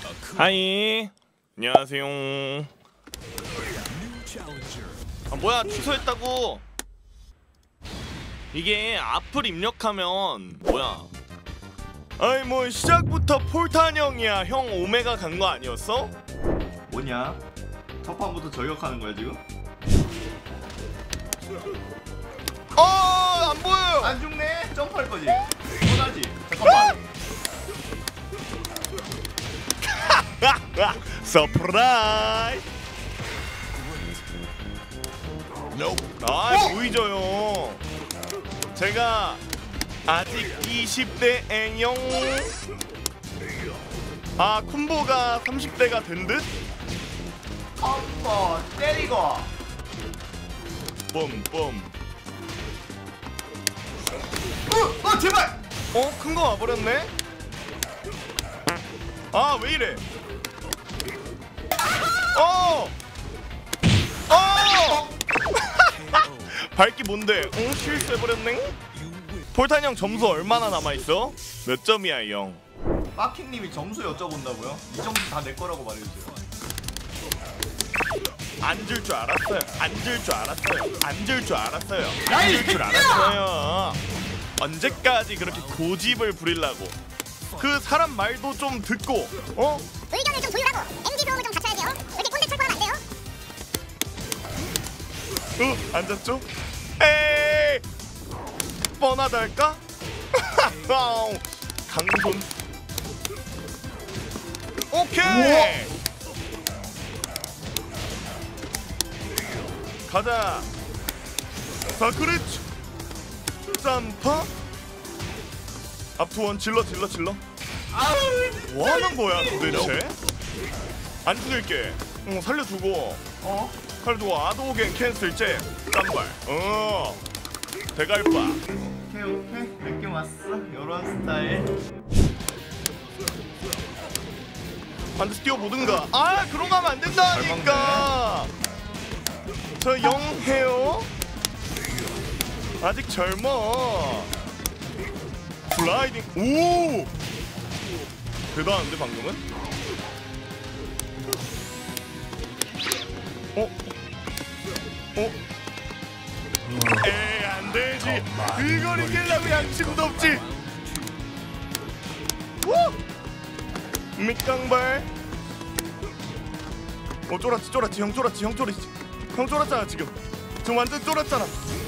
하이 안녕하세요. 아 뭐야 취소했다고. 이게 앞을 입력하면 뭐야 아이 뭐 시작부터 폴탄형이야. 형 오메가 간 거 아니었어? 뭐냐? 첫 판부터 저격하는 거야 지금? 안 보여요. 안 죽네? 점프할 거지? 뻔하지? 잠깐만. 서프라이즈. 아 보이죠요. 제가 아직 20대 N형. 아 콤보가 30대가 된 듯? 컴보 때리고 뿜뿜. 제발! 큰 거 와버렸네? 아 왜 이래? 밝기 뭔데? 실수해버렸네? 폴탄형 점수 얼마나 남아있어? 몇 점이야 이 형? 빠킹님이 점수 여쭤본다고요? 이 점수 다 내 거라고 말해주세요. 앉을 줄 알았어요. 앉을 줄 알았어요. 앉을 줄 알았어요. 야, 이 앉을 줄 새끼야! 알았어요. 언제까지 그렇게 고집을 부리려고? 그 사람 말도 좀 듣고 의견을 좀 조율하고 MD 도움을 좀 갖춰야죠. 이렇게 꼰대 철거하면 안 돼요. 앉았죠? 에이 뻔하달까? 강손. 오케이 가자. 사크리츠 짬파 앞투원 질러. 뭐하는 거야 도대체? 안 죽일게. 살려주고 살려주고 아도겐 캔슬 잼 깜발. 대갈바. 오케이 느낌 왔어. 요런 스타일. 반드시 뛰어보든가. 그런 거 하면 안 된다니까. 저 영해요. 아직 젊어. 슬라이딩. 오 대단한데 방금은? 에이 안되지. 이걸 이기려고 양심도 없지. 밑강발. 쫄았지 형 쫄았지. 형 쫄았잖아 지금 완전 쫄았잖아.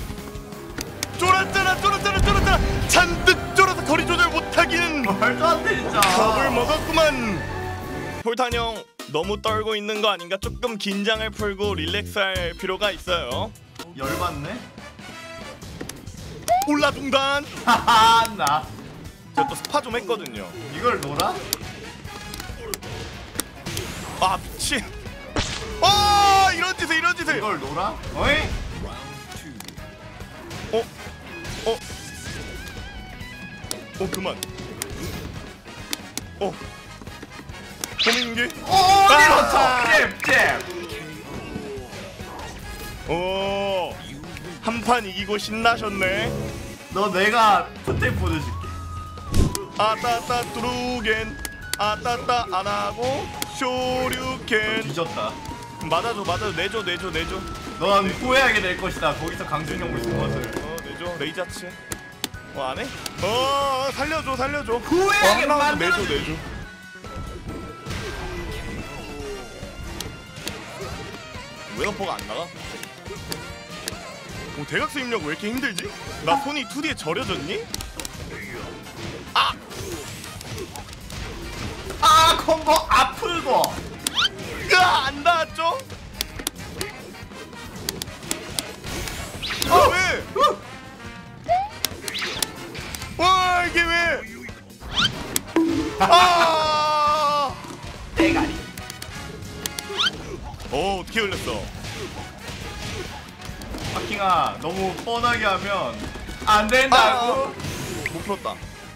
잔뜩 쫄아서 거리 조절 못하기는. 말도 안 돼 진짜. 겁을 먹었구만. 폴탄형 너무 떨고 있는 거 아닌가? 조금 긴장을 풀고 릴렉스할 필요가 있어요. 열받네. 올라둥단. 나 제가 또 스파 좀 했거든요. 이걸 놀아? 미친. 이런 짓을. 이걸 놀아? 어이? 그만. 고민기. 잽. 한 판 이기고 신나셨네. 너 내가 스텝 보여줄게. 아따따 뚜루겐. 아따따 안하고 쇼류켄. 뒤졌다. 맞아줘. 내줘. 넌 후회하게 될 것이다. 거기서 강준형 보신 것을. 내줘. 레이자치. 안해? 살려줘. 후회하게 만들어. 내줘. 웨너퍼가 안 나가? 대각선 입력 왜 이렇게 힘들지? 나 손이 2D에 절여졌니? 콤보 아프고. 안 닿았죠? 왜? 이게 왜? 대가리. 어떻게 흘렸어? 파킹아 너무 뻔하게 하면 안 된다고. 못 풀었다.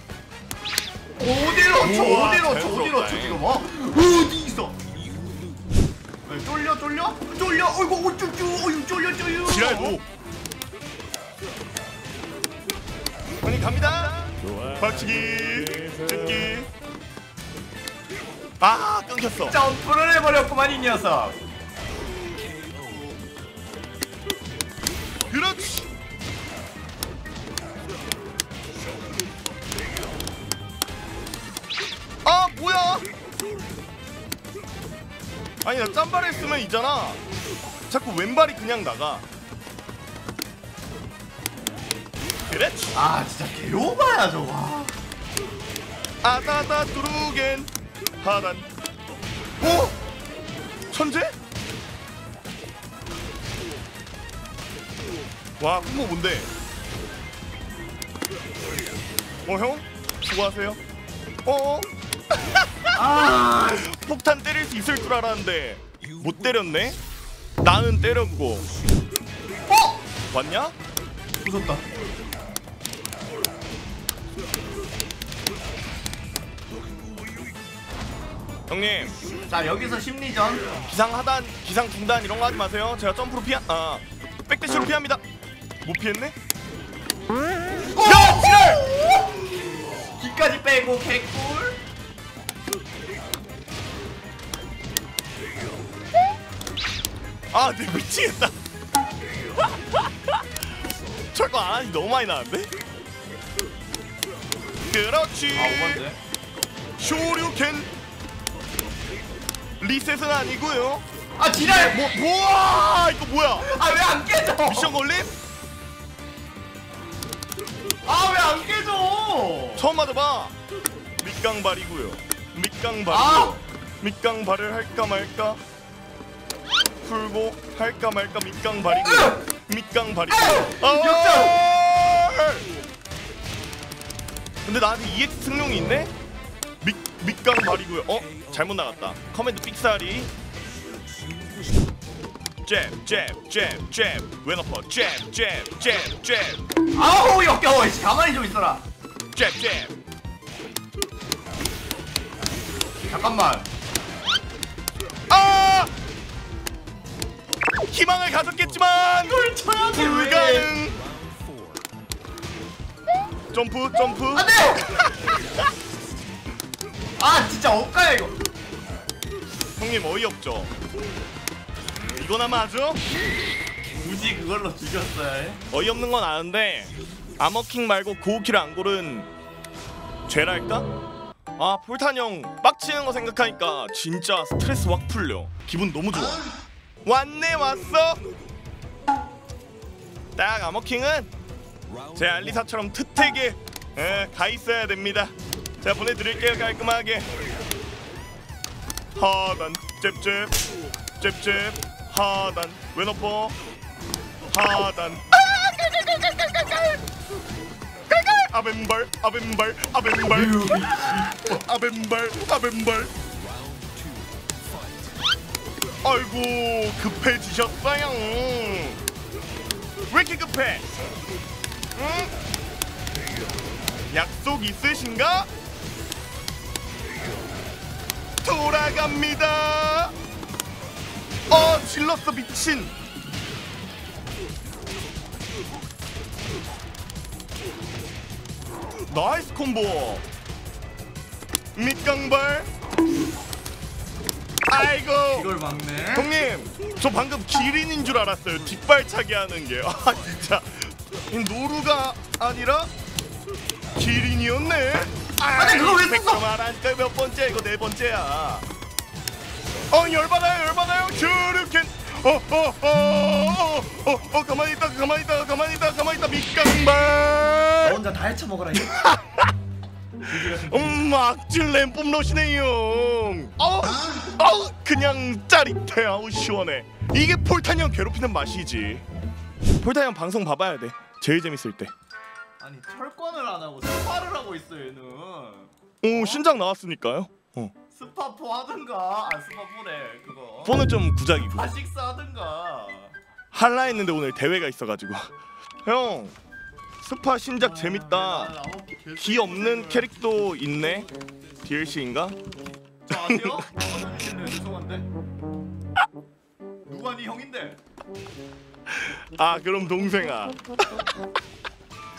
어디로 쳐? 우와, 어디로 쳐? 자연스럽다, 지금 어디서? 쫄려? 어이구 쫄려. 지랄도. 갑니다. 박치기. 찍기. 아 끊겼어. 점프를 해버렸구만 이 녀석. 그렇지. 아 뭐야? 아니 나 짬발 했으면 있잖아. 자꾸 왼발이 그냥 나가. 그렇지. 아 진짜 개오바야 저거. 아다다 뚜루겐 하단. 오! 천재? 와 풍모 뭔데? 형? 수고하세요. 아 폭탄 때릴 수 있을 줄 알았는데 못 때렸네? 나는 때렸고. 왔냐? 무섭다. 형님 자 여기서 심리전. 기상 하단, 기상 중단 이런 거 하지 마세요. 제가 점프로 백대시로 피합니다. 못 피했네? 야! 지랄! 기까지 빼고 개꿀. 아, 내 미치겠다. 철거 안 하니 너무 많이 나는데? 그렇지. 아 오반데. 쇼류켄 리셋은 아니고요. 아 지랄. 뭐야? 이거 뭐야? 아 왜 안 깨져? 미션 걸림? 아 왜 안 깨져? 처음 맞아봐. 밑강발이고요. 밑강발이고요. 아! 밑강발을 할까 말까? 풀고 할까 말까 밑강발이고요. 밑강발이고요. 근데 나한테 EX 승용이 있네? 밑강발이고요. 잘못 나갔다. 커맨드 삑사리. 잽 왼어퍼 잽 아우 역겨워. 가만히 좀 있어라. 잽 잠깐만. 아! 희망을 가졌겠지만 이걸 쳐야지. 불가능. 점프 안돼. 아 진짜 억가야 이거. 형님 어이없죠? 이거나 맞아? 굳이 그걸로 죽였어야 해. 어이없는 건 아는데 아머킹 말고 고우키를 안 고른 죄랄까? 아 폴탄형 빡치는 거 생각하니까 진짜 스트레스 확 풀려. 기분 너무 좋아. 왔네 왔어. 딱 아머킹은 제 알리사처럼 트택에 가 있어야 됩니다. 제가 보내드릴게요 깔끔하게. 하단 잽 하단 왼어퍼 하단 아벤발 아이고 급해지셨어요. 왜 이렇게 급해? 응? 약속 있으신가? 돌아갑니다. 질렀어 미친. 나이스 콤보. 밑강발. 아이고 이걸 막네. 형님 저 방금 기린인 줄 알았어요. 뒷발차기 하는 게. 아 진짜 이 노루가 아니라 기린이었네. 아니 그걸 왜 썼어? 말하니까 몇 번째? 이거 네 번째야. 열받아요 슈르켄. 가만히 있다 밑강발. 너 혼자 다 헤쳐먹어라 이거. 악질 램폼 러시네요. 그냥 짜릿해. 아우 시원해. 이게 폴탄형 괴롭히는 맛이지. 폴탄형 방송 봐봐야 돼. 제일 재밌을 때. 아니 철권을 안 하고 스파를 하고 있어 얘는. 오 신작 나왔으니까요. 스파4 하든가. 아 스파4래 그거. 폰은 좀 구작이고. 파식스 하든가. 할라 했는데 오늘 대회가 있어가지고. 형 스파 신작 재밌다. 기 없는 캐릭터 있네. DLC인가? 저 아세요? 죄송한데. 누가 네 형인데? 아 그럼 동생아.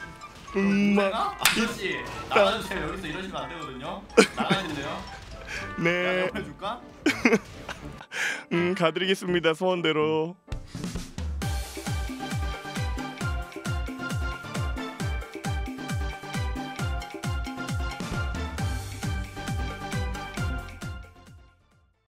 내가? 아저씨 나가주세요. 여기서 이러시면 안 되거든요. 나가주세요. 네. 옆에 줄까? 가드리겠습니다 소원대로.